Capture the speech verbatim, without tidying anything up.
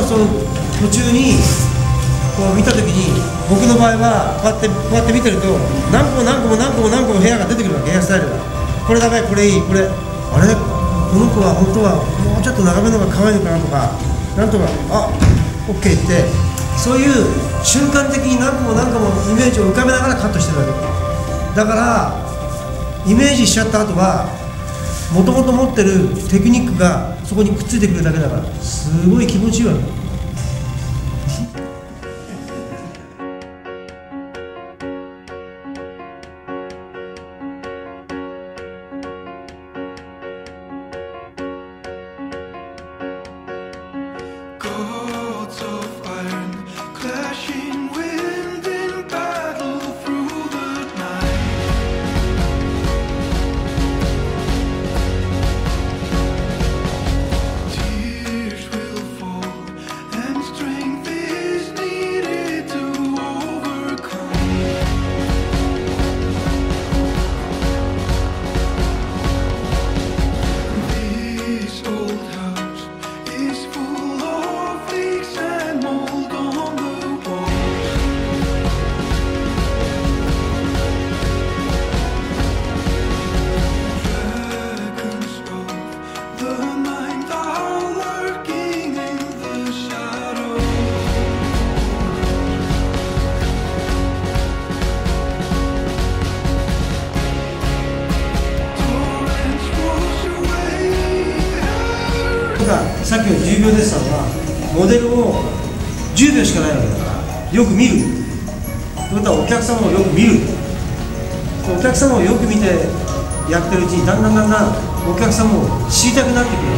その途中にこう見たときに、僕の場合はこうやってこうやって見てると何個も何個も何個も何個も部屋が出てくるわけ。ヘアスタイルがこれダメ、これいい、これあれ、この子は本当はもうちょっと長めの方が可愛いのかなとか、なんとかあ OK って、そういう瞬間的に何個も何個もイメージを浮かべながらカットしてるわけだから、イメージしちゃった後はもともと持ってるテクニックがそこにくっついてくるだけだから、すごい気持ちいいわけ。さっきのじゅうびょうデッサンはモデルをじゅうびょうしかないわけだからよく見る。ということはお客様をよく見る。お客様をよく見てやってるうちにだんだんだんだんお客様を知りたくなってくる。